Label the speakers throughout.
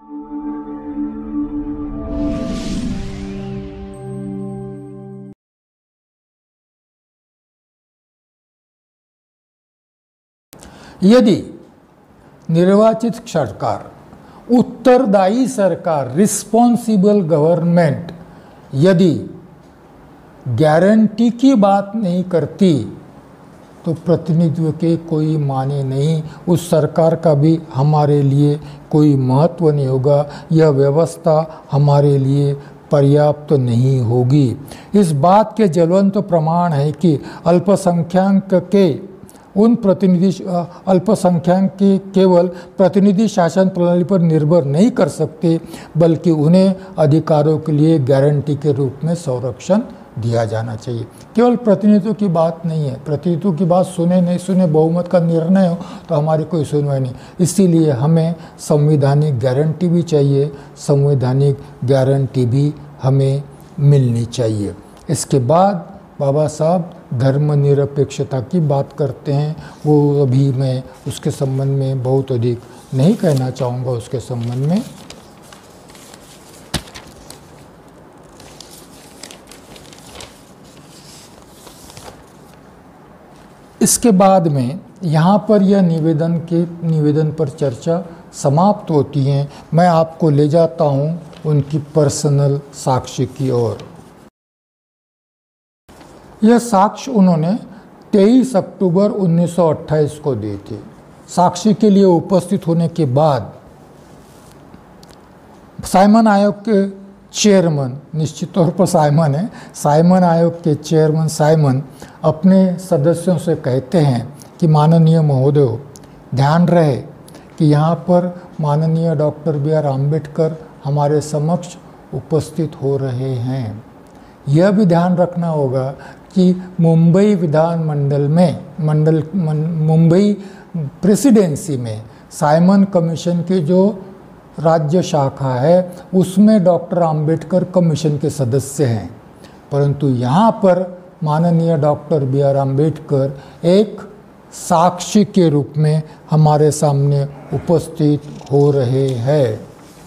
Speaker 1: यदि निर्वाचित सरकार, उत्तरदायी सरकार, रिस्पॉन्सिबल गवर्नमेंट यदि गारंटी की बात नहीं करती तो प्रतिनिधित्व के कोई माने नहीं, उस सरकार का भी हमारे लिए कोई महत्व नहीं होगा, यह व्यवस्था हमारे लिए पर्याप्त नहीं होगी। इस बात के ज्वलंत प्रमाण है कि अल्पसंख्यक के उन प्रतिनिधि अल्पसंख्यक के केवल प्रतिनिधि शासन प्रणाली पर निर्भर नहीं कर सकते, बल्कि उन्हें अधिकारों के लिए गारंटी के रूप में संरक्षण दिया जाना चाहिए। केवल प्रतिनिधित्व की बात नहीं है, प्रतिनिधित्व की बात सुने नहीं सुने बहुमत का निर्णय हो तो हमारी कोई सुनवाई नहीं। इसीलिए हमें संवैधानिक गारंटी भी चाहिए, संवैधानिक गारंटी भी हमें मिलनी चाहिए। इसके बाद बाबा साहब धर्मनिरपेक्षता की बात करते हैं, वो अभी मैं उसके संबंध में बहुत अधिक नहीं कहना चाहूँगा उसके संबंध में। इसके बाद में यहाँ पर यह निवेदन पर चर्चा समाप्त होती है। मैं आपको ले जाता हूँ उनकी पर्सनल साक्ष्य की ओर। यह साक्ष्य उन्होंने 23 अक्टूबर 1928 को दिए थे। साक्षी के लिए उपस्थित होने के बाद साइमन आयोग के चेयरमैन, निश्चित तौर पर साइमन है, साइमन आयोग के चेयरमैन साइमन अपने सदस्यों से कहते हैं कि माननीय महोदय, ध्यान रहे कि यहाँ पर माननीय डॉक्टर B.R. अम्बेडकर हमारे समक्ष उपस्थित हो रहे हैं। यह भी ध्यान रखना होगा कि मुंबई विधानमंडल में मुंबई प्रेसिडेंसी में साइमन कमीशन की जो राज्य शाखा है उसमें डॉक्टर अम्बेडकर कमीशन के सदस्य हैं, परंतु यहाँ पर माननीय डॉक्टर B.R. अम्बेडकर एक साक्षी के रूप में हमारे सामने उपस्थित हो रहे हैं।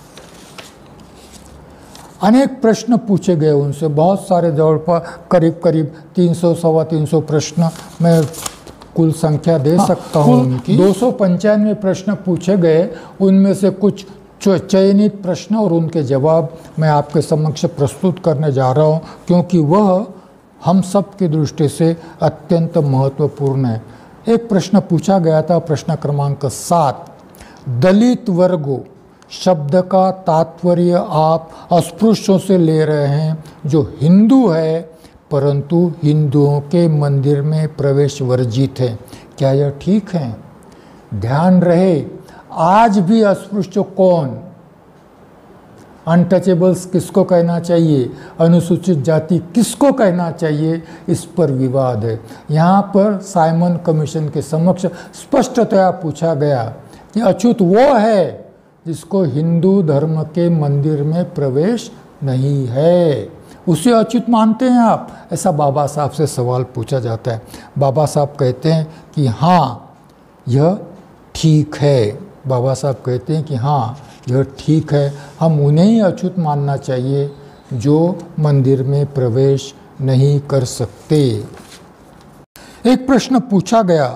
Speaker 1: अनेक प्रश्न पूछे गए उनसे, बहुत सारे, जवळपास करीब 300-325 प्रश्न, मैं कुल संख्या दे सकता हूँ उनकी। 295 प्रश्न पूछे गए, उनमें से कुछ चयनित प्रश्न और उनके जवाब मैं आपके समक्ष प्रस्तुत करने जा रहा हूँ, क्योंकि वह हम सब की दृष्टि से अत्यंत महत्वपूर्ण है। एक प्रश्न पूछा गया था, प्रश्न क्रमांक 7, दलित वर्गों शब्द का तात्पर्य आप अस्पृश्यों से ले रहे हैं जो हिंदू है परंतु हिंदुओं के मंदिर में प्रवेश वर्जित है, क्या यह ठीक है? ध्यान रहे, आज भी अस्पृश्य कौन, अनटचेबल्स किसको कहना चाहिए, अनुसूचित जाति किसको कहना चाहिए, इस पर विवाद है। यहाँ पर साइमन कमीशन के समक्ष स्पष्टतया पूछा गया कि अछूत वो है जिसको हिंदू धर्म के मंदिर में प्रवेश नहीं है, उसे अछूत मानते हैं आप? ऐसा बाबा साहब से सवाल पूछा जाता है। बाबा साहब कहते हैं कि हाँ यह ठीक है। बाबा साहब कहते हैं कि हाँ यह ठीक है, हम उन्हें ही अछूत मानना चाहिए जो मंदिर में प्रवेश नहीं कर सकते। एक प्रश्न पूछा गया,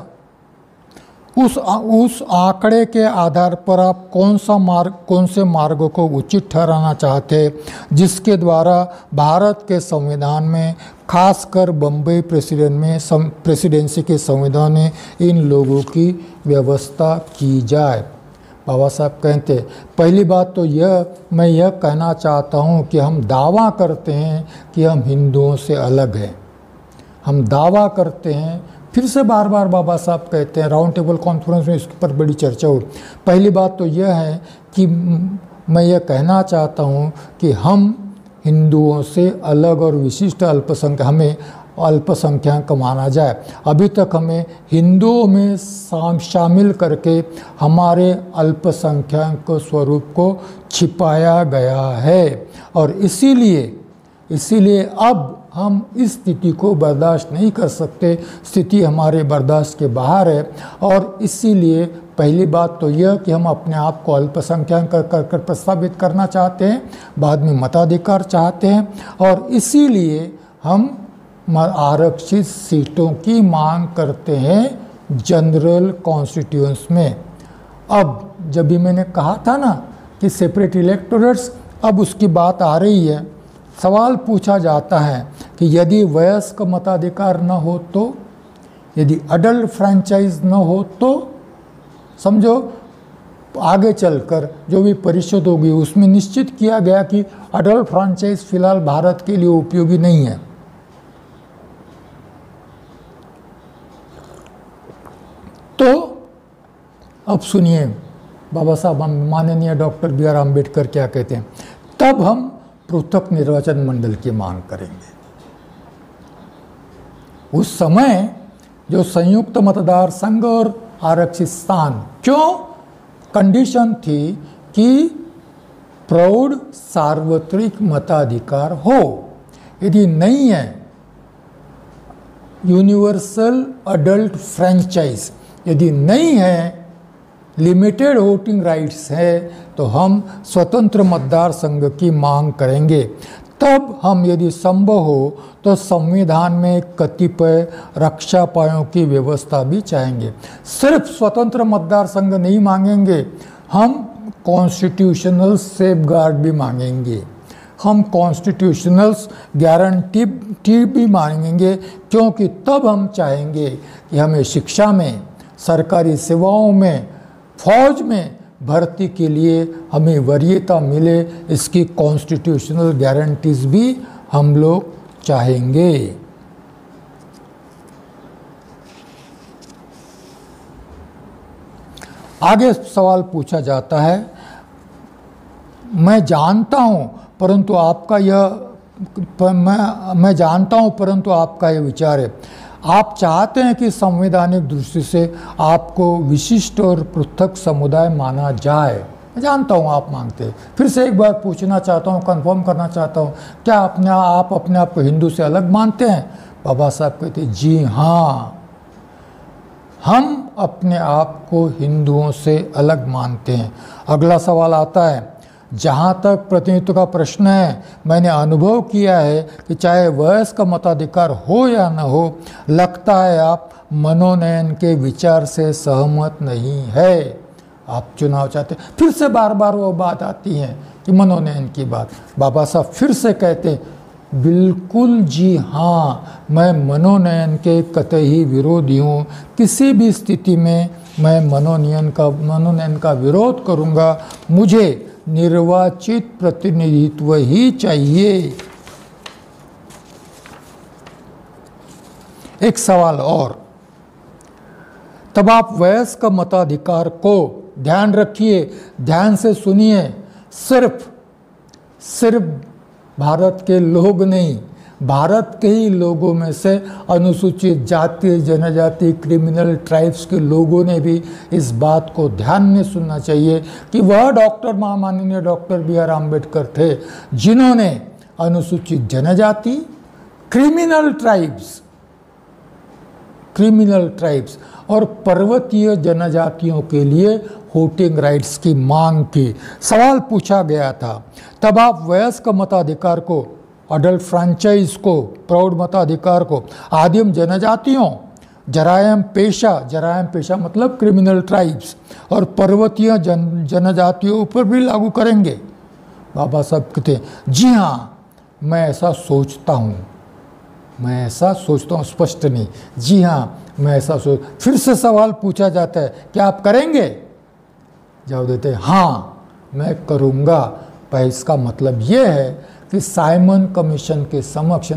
Speaker 1: उस आंकड़े के आधार पर आप कौन से मार्गों को उचित ठहराना चाहते हैं जिसके द्वारा भारत के संविधान में, खासकर बम्बई प्रेसिडेंसी के संविधान में इन लोगों की व्यवस्था की जाए? बाबा साहब कहते हैं, पहली बात तो मैं यह कहना चाहता हूँ कि हम दावा करते हैं कि हम हिंदुओं से अलग हैं, हम दावा करते हैं। फिर से बार बार बाबा साहब कहते हैं, राउंड टेबल कॉन्फ्रेंस में इसके पर बड़ी चर्चा हुई। पहली बात तो यह है कि मैं यह कहना चाहता हूँ कि हम हिंदुओं से अलग और विशिष्ट हमें अल्पसंख्यक माना जाए। अभी तक हमें हिंदुओं में शामिल करके हमारे अल्पसंख्यक स्वरूप को छिपाया गया है और इसीलिए अब हम इस स्थिति को बर्दाश्त नहीं कर सकते, स्थिति हमारे बर्दाश्त के बाहर है। और इसीलिए पहली बात तो यह कि हम अपने आप को अल्पसंख्यक कर प्रस्तावित करना चाहते हैं, बाद में मताधिकार चाहते हैं, और इसीलिए हम आरक्षित सीटों की मांग करते हैं जनरल कॉन्स्टिट्यूएंस में। अब जब भी मैंने कहा था ना कि सेपरेट इलेक्टोरेट्स, अब उसकी बात आ रही है। सवाल पूछा जाता है कि यदि वयस्क मताधिकार न हो तो, यदि अडल्ट फ्रैंचाइज न हो तो, समझो आगे चलकर जो भी परिषद होगी उसमें निश्चित किया गया कि अडल्ट फ्रैंचाइज फिलहाल भारत के लिए उपयोगी नहीं है। तो अब सुनिए बाबा साहब माननीय डॉक्टर बी आर अम्बेडकर क्या कहते हैं। तब हम पृथक निर्वाचन मंडल की मांग करेंगे। उस समय जो संयुक्त मतदार संघ और आरक्षित स्थान, क्यों कंडीशन थी कि प्रौढ़ सार्वत्रिक मताधिकार हो। यदि नहीं है यूनिवर्सल अडल्ट फ्रैंचाइज, यदि नहीं है लिमिटेड वोटिंग राइट्स है, तो हम स्वतंत्र मतदार संघ की मांग करेंगे। तब हम यदि संभव हो तो संविधान में कतिपय रक्षा उपायों की व्यवस्था भी चाहेंगे। सिर्फ स्वतंत्र मतदार संघ नहीं मांगेंगे, हम कॉन्स्टिट्यूशनल सेफगार्ड भी मांगेंगे, हम कॉन्स्टिट्यूशनल गारंटी भी मांगेंगे, क्योंकि तब हम चाहेंगे कि हमें शिक्षा में, सरकारी सेवाओं में, फौज में भर्ती के लिए हमें वरीयता मिले। इसकी कॉन्स्टिट्यूशनल गारंटीज भी हम लोग चाहेंगे। आगे सवाल पूछा जाता है, मैं जानता हूं परंतु आपका यह विचार है। आप चाहते हैं कि संवैधानिक दृष्टि से आपको विशिष्ट और पृथक समुदाय माना जाए। मैं जानता हूं आप मांगते हैं। फिर से एक बार पूछना चाहता हूं, कंफर्म करना चाहता हूं, क्या आप अपने आप को हिंदू से अलग मानते हैं? बाबा साहब कहते जी हाँ, हम अपने आप को हिंदुओं से अलग मानते हैं। अगला सवाल आता है, जहाँ तक प्रतिनिधित्व का प्रश्न है, मैंने अनुभव किया है कि चाहे वयस्क मताधिकार हो या न हो, लगता है आप मनोनयन के विचार से सहमत नहीं है। आप चुनाव चाहते, फिर से बार बार वो बात आती है कि मनोनयन की बात। बाबा साहब फिर से कहते हैं, बिल्कुल जी हाँ, मैं मनोनयन के कतई विरोधी हूँ। किसी भी स्थिति में मैं मनोनयन का विरोध करूँगा। मुझे निर्वाचित प्रतिनिधित्व ही चाहिए। एक सवाल और, तब आप वयस्क मताधिकार को, ध्यान रखिए, ध्यान से सुनिए, सिर्फ भारत के लोग नहीं, भारत के ही लोगों में से अनुसूचित जाति, जनजाति, क्रिमिनल ट्राइब्स के लोगों ने भी इस बात को ध्यान में सुनना चाहिए कि वह माननीय डॉक्टर बी आर अम्बेडकर थे जिन्होंने अनुसूचित जनजाति, क्रिमिनल ट्राइब्स और पर्वतीय जनजातियों के लिए वोटिंग राइट्स की मांग की। सवाल पूछा गया था, तब आप वयस्क मताधिकार को, अडल्ट फ्रैंचाइज को, प्रौढ़ मताधिकार को आदिम जनजातियों, जरायम पेशा मतलब क्रिमिनल ट्राइब्स और पर्वतीय जनजातियों पर भी लागू करेंगे। बाबा साहब कहते हैं जी हाँ, मैं ऐसा सोचता हूँ, स्पष्ट नहीं, जी हाँ मैं ऐसा फिर से सवाल पूछा जाता है, क्या आप करेंगे? जवाब देते हैं हाँ मैं करूँगा। पर इसका मतलब ये है कि साइमन कमीशन के समक्ष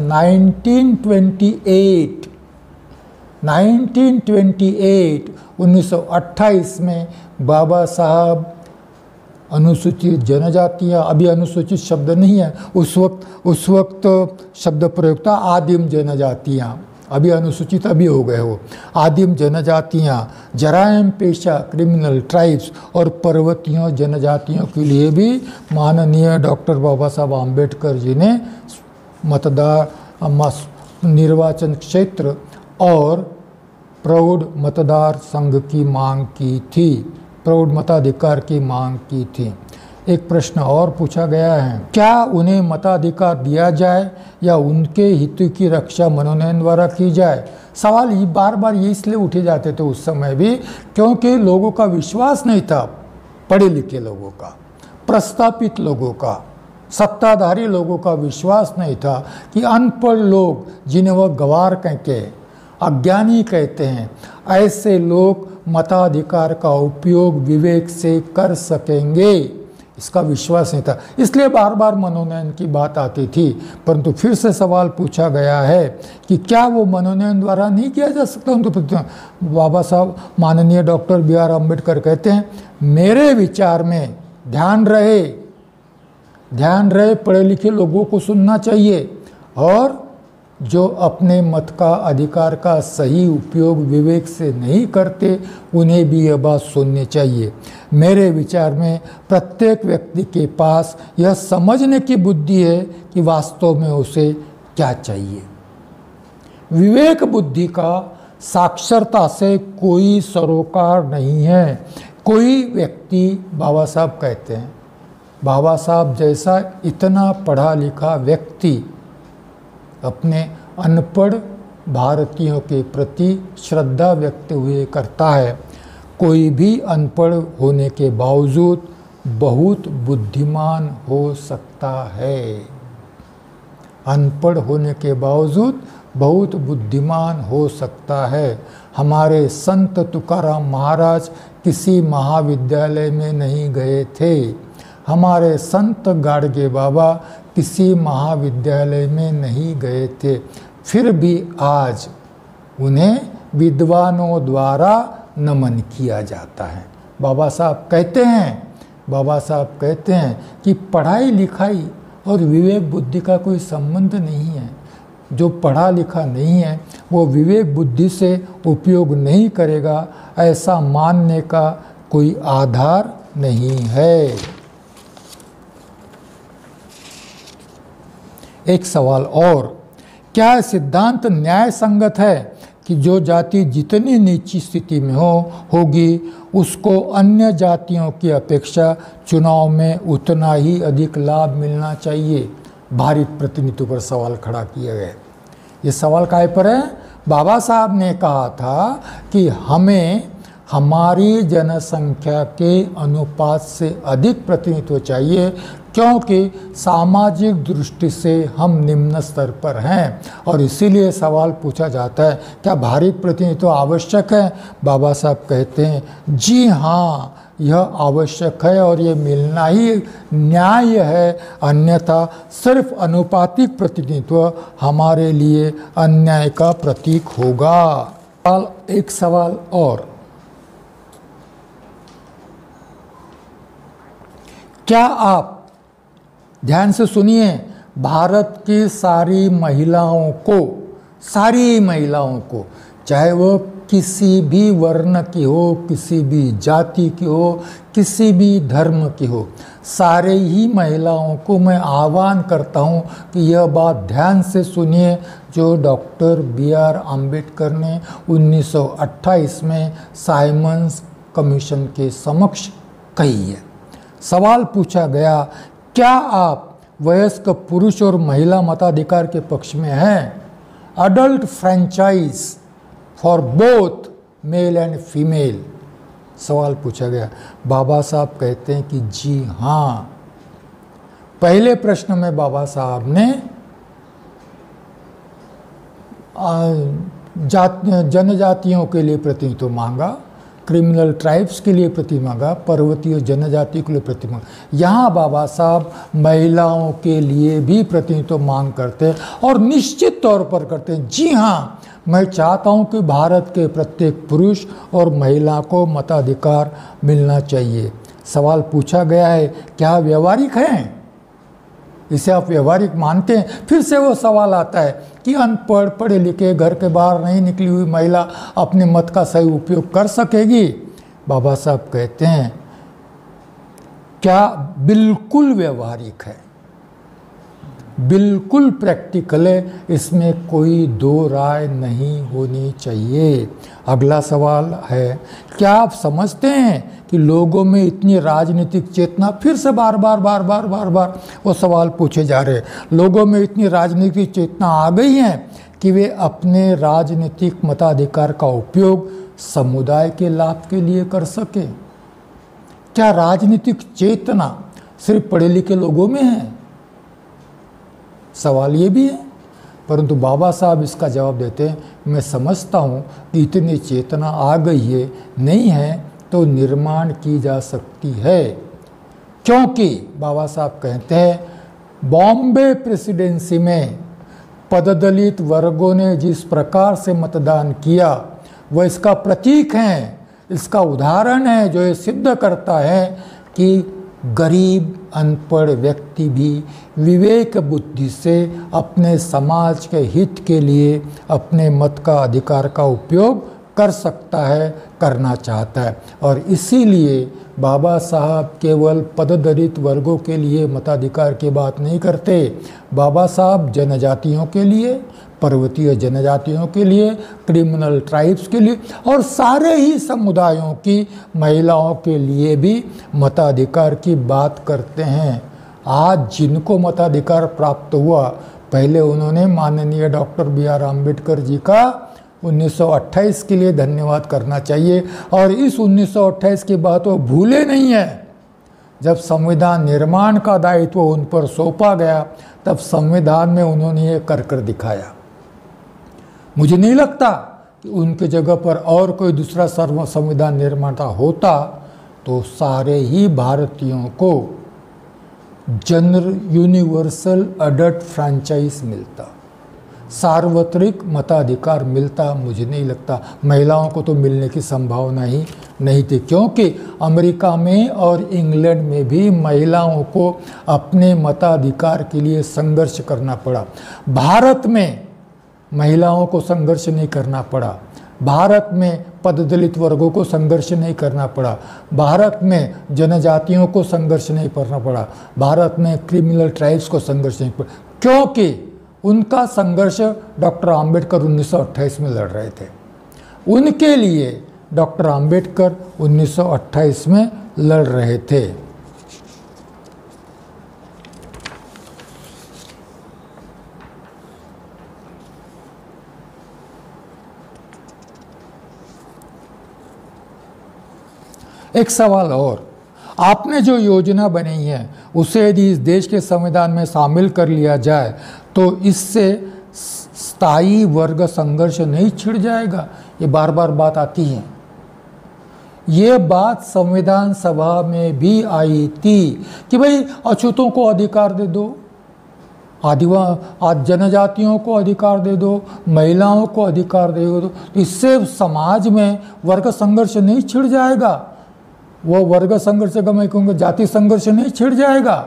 Speaker 1: 1928 में बाबा साहब अनुसूचित जनजातियाँ, अभी अनुसूचित शब्द नहीं है, उस वक्त शब्द प्रयोग था आदिम जनजातियाँ, अभी अनुसूचित अभी हो गए हो, आदिम जनजातियाँ, जरायम पेशा क्रिमिनल ट्राइब्स और पर्वतीय जनजातियों के लिए भी माननीय डॉक्टर बाबा साहब आम्बेडकर जी ने निर्वाचन क्षेत्र और प्रौढ़ मतदार संघ की मांग की थी, प्रौढ़ मताधिकार की मांग की थी। एक प्रश्न और पूछा गया है, क्या उन्हें मताधिकार दिया जाए या उनके हित की रक्षा मनोनयन द्वारा की जाए? सवाल ये बार बार ये इसलिए उठे जाते थे उस समय भी क्योंकि लोगों का विश्वास नहीं था, पढ़े लिखे लोगों का, प्रस्थापित लोगों का, सत्ताधारी लोगों का विश्वास नहीं था कि अनपढ़ लोग, जिन्हें वह गवार कहते हैं, अज्ञानी कहते हैं, ऐसे लोग मताधिकार का उपयोग विवेक से कर सकेंगे, इसका विश्वास नहीं था। इसलिए बार बार मनोनयन की बात आती थी। परंतु फिर से सवाल पूछा गया है कि क्या वो मनोनयन द्वारा नहीं किया जा सकता? उनको बाबा साहब माननीय डॉक्टर B.R. अम्बेडकर कहते हैं, मेरे विचार में ध्यान रहे पढ़े लिखे लोगों को सुनना चाहिए और जो अपने मत का अधिकार का सही उपयोग विवेक से नहीं करते उन्हें भी यह बात सुननी चाहिए। मेरे विचार में प्रत्येक व्यक्ति के पास यह समझने की बुद्धि है कि वास्तव में उसे क्या चाहिए। विवेक बुद्धि का साक्षरता से कोई सरोकार नहीं है। कोई व्यक्ति, बाबा साहब कहते हैं, बाबा साहब जैसा इतना पढ़ा लिखा व्यक्ति अपने अनपढ़ भारतीयों के प्रति श्रद्धा व्यक्त हुए करता है। कोई भी अनपढ़ होने के बावजूद बहुत बुद्धिमान हो सकता है। अनपढ़ होने के बावजूद बहुत बुद्धिमान हो सकता है। हमारे संत तुकाराम महाराज किसी महाविद्यालय में नहीं गए थे। हमारे संत गाडगे बाबा किसी महाविद्यालय में नहीं गए थे, फिर भी आज उन्हें विद्वानों द्वारा नमन किया जाता है। बाबा साहब कहते हैं कि पढ़ाई लिखाई और विवेक बुद्धि का कोई संबंध नहीं है। जो पढ़ा लिखा नहीं है वो विवेक बुद्धि से उपयोग नहीं करेगा, ऐसा मानने का कोई आधार नहीं है। एक सवाल और, क्या सिद्धांत न्याय संगत है कि जो जाति जितनी नीची स्थिति में होगी उसको अन्य जातियों की अपेक्षा चुनाव में उतना ही अधिक लाभ मिलना चाहिए? भारित प्रतिनिधित्व पर सवाल खड़ा किया गया। ये सवाल काहे पर है? बाबा साहब ने कहा था कि हमें हमारी जनसंख्या के अनुपात से अधिक प्रतिनिधित्व चाहिए क्योंकि सामाजिक दृष्टि से हम निम्न स्तर पर हैं और इसीलिए सवाल पूछा जाता है, क्या भारित प्रतिनिधित्व आवश्यक है? बाबा साहब कहते हैं, जी हाँ, यह आवश्यक है और ये मिलना ही न्याय है, अन्यथा सिर्फ अनुपातिक प्रतिनिधित्व हमारे लिए अन्याय का प्रतीक होगा। एक सवाल और, क्या आप ध्यान से सुनिए, भारत की सारी महिलाओं को, चाहे वो किसी भी वर्ण की हो, किसी भी जाति की हो, किसी भी धर्म की हो, सारे ही महिलाओं को मैं आह्वान करता हूँ कि यह बात ध्यान से सुनिए जो डॉक्टर B.R. अम्बेडकर ने 1928 में साइमन्स कमीशन के समक्ष कही है। सवाल पूछा गया, क्या आप वयस्क पुरुष और महिला मताधिकार के पक्ष में हैं? Adult franchise for both male and female, सवाल पूछा गया। बाबा साहब कहते हैं कि जी हाँ। पहले प्रश्न में बाबा साहब ने जनजातियों के लिए प्रतिनिधित्व मांगा, क्रिमिनल ट्राइब्स के लिए प्रतिनिधित्व मांगा, पर्वतीय जनजाति के लिए प्रतिनिधित्व मांगा। यहाँ बाबा साहब महिलाओं के लिए भी प्रतिनिधित्व मांग करते हैं और निश्चित तौर पर करते हैं। जी हाँ, मैं चाहता हूँ कि भारत के प्रत्येक पुरुष और महिला को मताधिकार मिलना चाहिए। सवाल पूछा गया है, क्या व्यवहारिक हैं? इसे आप व्यवहारिक मानते हैं? फिर से वो सवाल आता है कि अनपढ़, पढ़े लिखे, घर के बाहर नहीं निकली हुई महिला अपने मत का सही उपयोग कर सकेगी? बाबा साहब कहते हैं, क्या बिल्कुल व्यवहारिक है। बिल्कुल प्रैक्टिकल है, इसमें कोई दो राय नहीं होनी चाहिए। अगला सवाल है, क्या आप समझते हैं कि लोगों में इतनी राजनीतिक चेतना, फिर से बार बार वो सवाल पूछे जा रहे हैं, लोगों में इतनी राजनीतिक चेतना आ गई है कि वे अपने राजनीतिक मताधिकार का उपयोग समुदाय के लाभ के लिए कर सके? क्या राजनीतिक चेतना सिर्फ पढ़े लिखे लोगों में है? सवाल ये भी है, परंतु बाबा साहब इसका जवाब देते हैं, मैं समझता हूँ कि इतनी चेतना आ गई है, नहीं है तो निर्माण की जा सकती है। क्योंकि बाबा साहब कहते हैं बॉम्बे प्रेसिडेंसी में पददलित वर्गों ने जिस प्रकार से मतदान किया वह इसका प्रतीक है, इसका उदाहरण है, जो ये सिद्ध करता है कि गरीब अनपढ़ व्यक्ति भी विवेक बुद्धि से अपने समाज के हित के लिए अपने मत का अधिकार का उपयोग कर सकता है, करना चाहता है। और इसीलिए बाबा साहब केवल पददलित वर्गों के लिए मताधिकार की बात नहीं करते, बाबा साहब जनजातियों के लिए, पर्वतीय जनजातियों के लिए, क्रिमिनल ट्राइब्स के लिए और सारे ही समुदायों की महिलाओं के लिए भी मताधिकार की बात करते हैं। आज जिनको मताधिकार प्राप्त हुआ, पहले उन्होंने माननीय डॉक्टर B.R. अम्बेडकर जी का 1928 के लिए धन्यवाद करना चाहिए, और इस 1928 की बात वो भूले नहीं है। जब संविधान निर्माण का दायित्व उन पर सौंपा गया, तब संविधान में उन्होंने ये कर दिखाया। मुझे नहीं लगता कि उनके जगह पर और कोई दूसरा संविधान निर्माता होता तो सारे ही भारतीयों को जनरल यूनिवर्सल अडल्ट फ्रैंचाइज मिलता, सार्वत्रिक मताधिकार मिलता। मुझे नहीं लगता, महिलाओं को तो मिलने की संभावना ही नहीं थी, क्योंकि अमेरिका में और इंग्लैंड में भी महिलाओं को अपने मताधिकार के लिए संघर्ष करना पड़ा। भारत में महिलाओं को संघर्ष नहीं करना पड़ा, भारत में पददलित वर्गों को संघर्ष नहीं करना पड़ा, भारत में जनजातियों को संघर्ष नहीं करना पड़ा, भारत में क्रिमिनल ट्राइब्स को संघर्ष नहीं पड़ा, क्योंकि उनका संघर्ष डॉक्टर आम्बेडकर 1928 में लड़ रहे थे। उनके लिए डॉक्टर आम्बेडकर 1928 में लड़ रहे थे। एक सवाल और, आपने जो योजना बनाई है उसे यदि इस देश के संविधान में शामिल कर लिया जाए तो इससे स्थायी वर्ग संघर्ष नहीं छिड़ जाएगा? ये बार बार बात आती है। ये बात संविधान सभा में भी आई थी कि भाई अछूतों को अधिकार दे दो, आज जनजातियों को अधिकार दे दो, महिलाओं को अधिकार दे दो, इससे समाज में वर्ग संघर्ष नहीं छिड़ जाएगा। वो वर्ग संघर्ष का मैं कहूँगा जाति संघर्ष नहीं छिड़ जाएगा,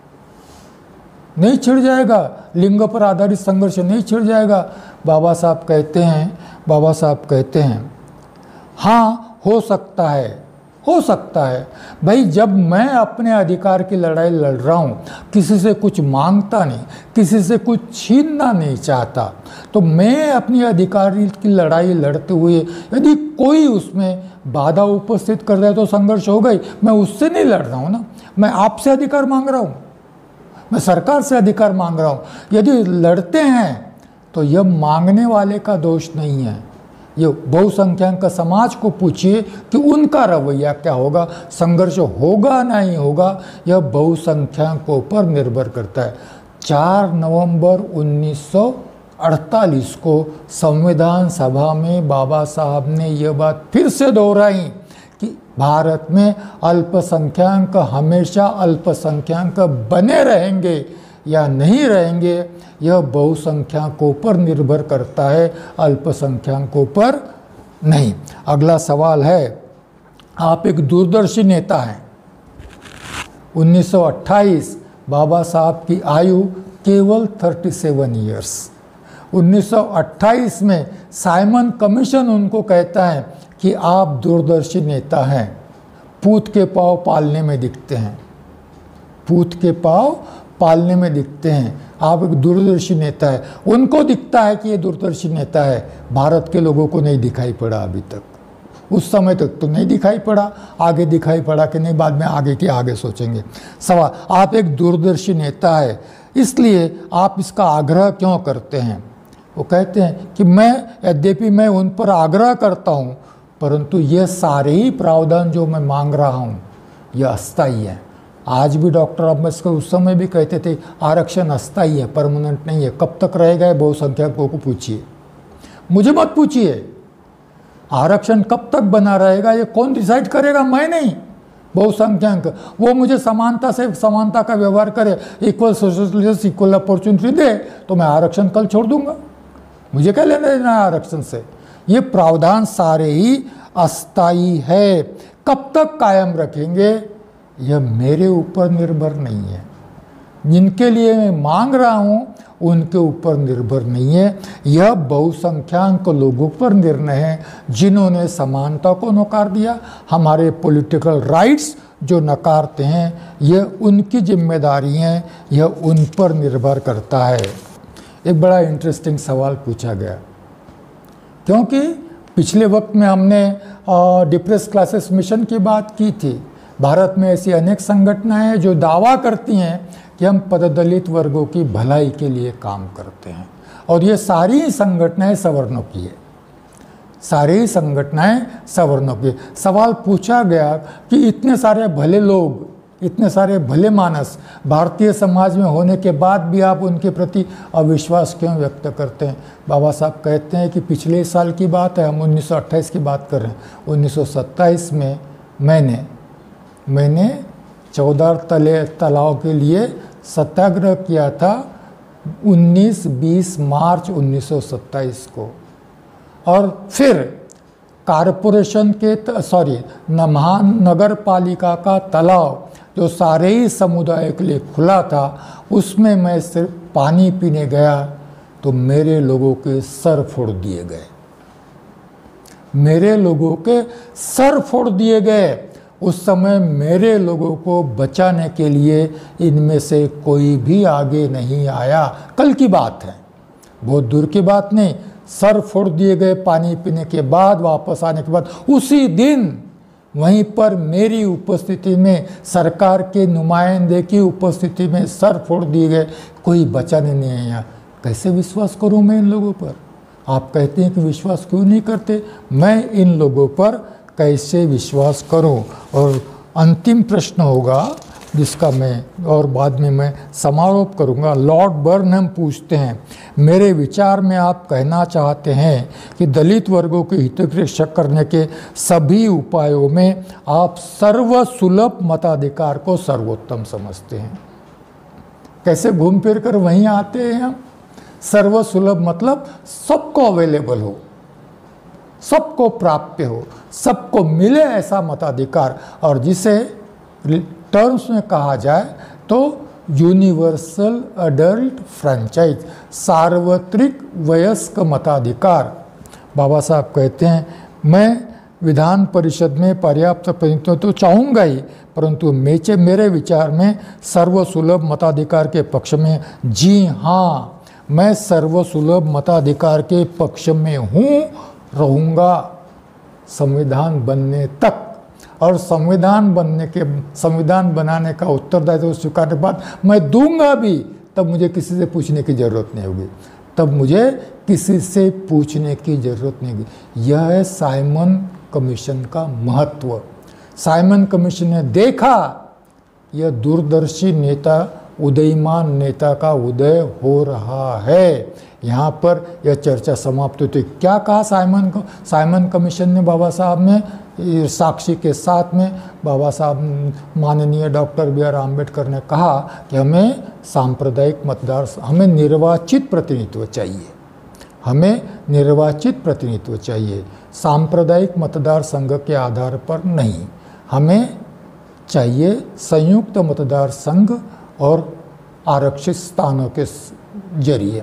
Speaker 1: नहीं छिड़ जाएगा, लिंग पर आधारित संघर्ष नहीं छिड़ जाएगा। बाबा साहब कहते हैं हाँ हो सकता है, हो सकता है। भाई जब मैं अपने अधिकार की लड़ाई लड़ रहा हूँ, किसी से कुछ मांगता नहीं, किसी से कुछ छीनना नहीं चाहता, तो मैं अपनी अधिकार की लड़ाई लड़ते हुए यदि कोई उसमें बाधा उपस्थित कर रहा है तो संघर्ष हो गई। मैं उससे नहीं लड़ रहा हूँ ना, मैं आपसे अधिकार मांग रहा हूँ, मैं सरकार से अधिकार मांग रहा हूँ। यदि लड़ते हैं तो यह मांगने वाले का दोष नहीं है, ये बहुसंख्यक समाज को पूछिए कि उनका रवैया क्या होगा, संघर्ष होगा नहीं होगा, यह बहुसंख्यकों पर निर्भर करता है। 4 नवंबर 1948 को संविधान सभा में बाबा साहब ने यह बात फिर से दोहराई कि भारत में अल्पसंख्यक हमेशा अल्पसंख्यक बने रहेंगे या नहीं रहेंगे, यह बहुसंख्यकों पर निर्भर करता है, अल्पसंख्यकों पर नहीं। अगला सवाल है, आप एक दूरदर्शी नेता हैं। 1928 बाबा साहब की आयु केवल 37 ईयर्स। 1928 में साइमन कमीशन उनको कहता है कि आप दूरदर्शी नेता हैं, पूत के पाँव पालने में दिखते हैं, पूत के पाँव पालने में दिखते हैं, आप एक दूरदर्शी नेता है, उनको दिखता है कि ये दूरदर्शी नेता है, भारत के लोगों को नहीं दिखाई पड़ा अभी तक। उस समय तक तो नहीं दिखाई पड़ा, आगे दिखाई पड़ा कि नहीं, बाद में आगे के आगे सोचेंगे। सवाल, आप एक दूरदर्शी नेता है, इसलिए आप इसका आग्रह क्यों करते हैं? वो कहते हैं कि यद्यपि मैं उन पर आग्रह करता हूँ, परंतु ये सारे ही प्रावधान जो मैं मांग रहा हूँ ये अस्थायी है। आज भी डॉक्टर अम्बेडकर उस समय भी कहते थे आरक्षण अस्थायी है, परमानेंट नहीं है। कब तक रहेगा बहुसंख्यकों को पूछिए, मुझे मत पूछिए। आरक्षण कब तक बना रहेगा ये कौन डिसाइड करेगा? मैं नहीं, बहुसंख्यक। वो मुझे समानता से समानता का व्यवहार करे, इक्वल सोशल इक्वल अपॉर्चुनिटी दे, तो मैं आरक्षण कल छोड़ दूंगा। मुझे क्या लेना देना है आरक्षण से? ये प्रावधान सारे ही अस्थायी है। कब तक कायम रखेंगे यह मेरे ऊपर निर्भर नहीं है, जिनके लिए मैं मांग रहा हूं उनके ऊपर निर्भर नहीं है। यह बहुसंख्यक लोगों पर निर्णय है जिन्होंने समानता को नकार दिया। हमारे पॉलिटिकल राइट्स जो नकारते हैं यह उनकी जिम्मेदारी है, यह उन पर निर्भर करता है। एक बड़ा इंटरेस्टिंग सवाल पूछा गया, क्योंकि पिछले वक्त में हमने डिप्रेस क्लासेस मिशन की बात की थी। भारत में ऐसी अनेक संगठनाएं हैं जो दावा करती हैं कि हम पददलित वर्गों की भलाई के लिए काम करते हैं, और ये सारी संगठनाएं सवर्णों की है, सारी संगठनाएं सवर्णों की। सवाल पूछा गया कि इतने सारे भले लोग, इतने सारे भले मानस भारतीय समाज में होने के बाद भी आप उनके प्रति अविश्वास क्यों व्यक्त करते हैं? बाबा साहब कहते हैं कि पिछले साल की बात है, हम 1928 की बात कर रहे हैं। 1927 में मैंने 14 तलाव के लिए सत्याग्रह किया था 19-20 मार्च 1927 को, और फिर कारपोरेशन के महानगर पालिका का तलाव जो सारे ही समुदाय के लिए खुला था, उसमें मैं सिर्फ पानी पीने गया तो मेरे लोगों के सर फोड़ दिए गए, मेरे लोगों के सर फोड़ दिए गए। उस समय मेरे लोगों को बचाने के लिए इनमें से कोई भी आगे नहीं आया। कल की बात है, बहुत दूर की बात नहीं। सर फोड़ दिए गए पानी पीने के बाद, वापस आने के बाद उसी दिन वहीं पर मेरी उपस्थिति में, सरकार के नुमाइंदे की उपस्थिति में सर फोड़ दिए गए, कोई बचाने नहीं आया। कैसे विश्वास करूं मैं इन लोगों पर? आप कहते हैं कि विश्वास क्यों नहीं करते, मैं इन लोगों पर कैसे विश्वास करूं? और अंतिम प्रश्न होगा जिसका मैं और बाद में मैं समारोप करूंगा। लॉर्ड बर्नहम पूछते हैं, मेरे विचार में आप कहना चाहते हैं कि दलित वर्गों के हित की रक्षा करने के सभी उपायों में आप सर्वसुलभ मताधिकार को सर्वोत्तम समझते हैं। कैसे घूम फिर कर वहीं आते हैं हम? सर्वसुलभ मतलब सबको अवेलेबल हो, सबको प्राप्य हो, सबको मिले ऐसा मताधिकार, और जिसे टर्म्स में कहा जाए तो यूनिवर्सल अडल्ट फ्रेंचाइज, सार्वत्रिक वयस्क मताधिकार। बाबा साहब कहते हैं, मैं विधान परिषद में पर्याप्त प्रतिनिधित्व तो चाहूँगा ही, परंतु मेरे विचार में सर्वसुलभ मताधिकार के पक्ष में, जी हाँ, मैं सर्वसुलभ मताधिकार के पक्ष में हूँ, रहूँगा संविधान बनने तक। और संविधान बनाने का उत्तरदायित्व स्वीकारने के बाद मैं दूंगा भी, तब मुझे किसी से पूछने की ज़रूरत नहीं होगी, तब मुझे किसी से पूछने की ज़रूरत नहीं होगी। यह है साइमन कमीशन का महत्व। साइमन कमीशन ने देखा यह दूरदर्शी नेता, उदयमान नेता का उदय हो रहा है। यहाँ पर यह चर्चा समाप्त होती। क्या कहा साइमन कमीशन ने? बाबा साहब ने साक्षी के साथ में बाबा साहब माननीय डॉक्टर बी आर आम्बेडकर ने कहा कि हमें सांप्रदायिक मतदार, हमें निर्वाचित प्रतिनिधित्व चाहिए, हमें निर्वाचित प्रतिनिधित्व चाहिए, सांप्रदायिक मतदार संघ के आधार पर नहीं, हमें चाहिए संयुक्त मतदार संघ और आरक्षित स्थानों के जरिए।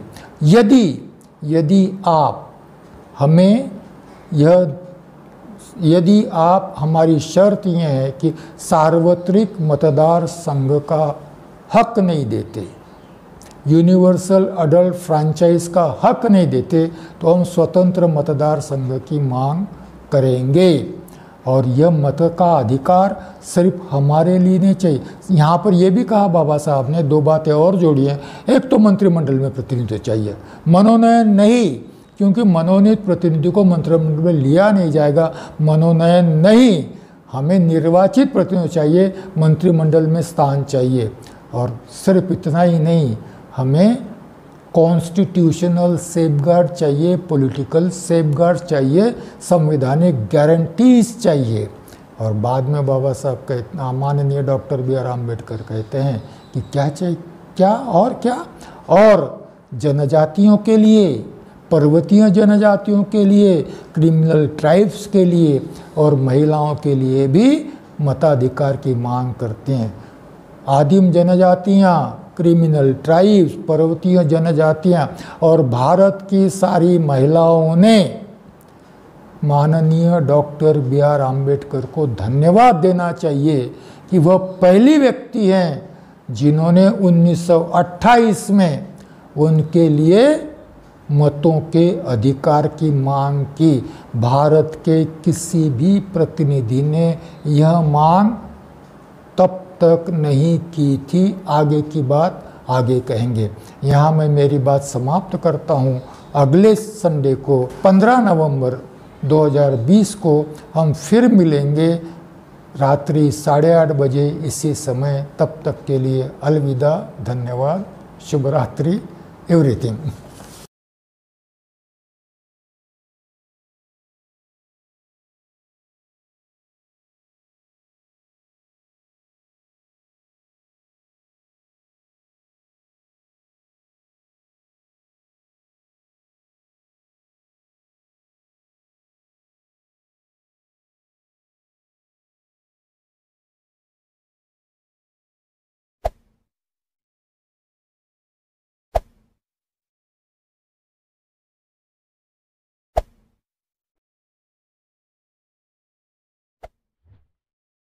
Speaker 1: यदि आप हमारी शर्त यह है कि सार्वत्रिक मतदार संघ का हक नहीं देते, यूनिवर्सल अडल्ट फ्रैंचाइज का हक नहीं देते तो हम स्वतंत्र मतदार संघ की मांग करेंगे। और यह मत का अधिकार सिर्फ हमारे लिए नहीं चाहिए। यहाँ पर यह भी कहा बाबा साहब ने, दो बातें और जोड़ी हैं। एक तो मंत्रिमंडल में प्रतिनिधित्व चाहिए, मनोनयन नहीं, क्योंकि मनोनीत प्रतिनिधि को मंत्रिमंडल में लिया नहीं जाएगा। मनोनयन नहीं, हमें निर्वाचित प्रतिनिधि चाहिए, मंत्रिमंडल में स्थान चाहिए। और सिर्फ इतना ही नहीं, हमें कॉन्स्टिट्यूशनल सेफगार्ड चाहिए, पॉलिटिकल सेफगार्ड चाहिए, संवैधानिक गारंटीज चाहिए। और बाद में बाबा साहब कहते, माननीय डॉक्टर B.R. अम्बेडकर कहते हैं कि क्या चाहिए, क्या और क्या, और जनजातियों के लिए, पर्वतीय जनजातियों के लिए, क्रिमिनल ट्राइब्स के लिए और महिलाओं के लिए भी मताधिकार की मांग करते हैं। आदिम जनजातियाँ, क्रिमिनल ट्राइब्स, पर्वतीय जनजातियाँ और भारत की सारी महिलाओं ने माननीय डॉक्टर B.R. अम्बेडकर को धन्यवाद देना चाहिए कि वह पहली व्यक्ति हैं जिन्होंने 1928 में उनके लिए मतों के अधिकार की मांग की। भारत के किसी भी प्रतिनिधि ने यह मांग तब तक नहीं की थी। आगे की बात आगे कहेंगे। यहाँ मैं मेरी बात समाप्त करता हूँ। अगले संडे को 15 नवंबर 2020 को हम फिर मिलेंगे रात्रि 8:30 बजे इसी समय। तब तक के लिए अलविदा, धन्यवाद, शुभ रात्रि, एवरीथिंग।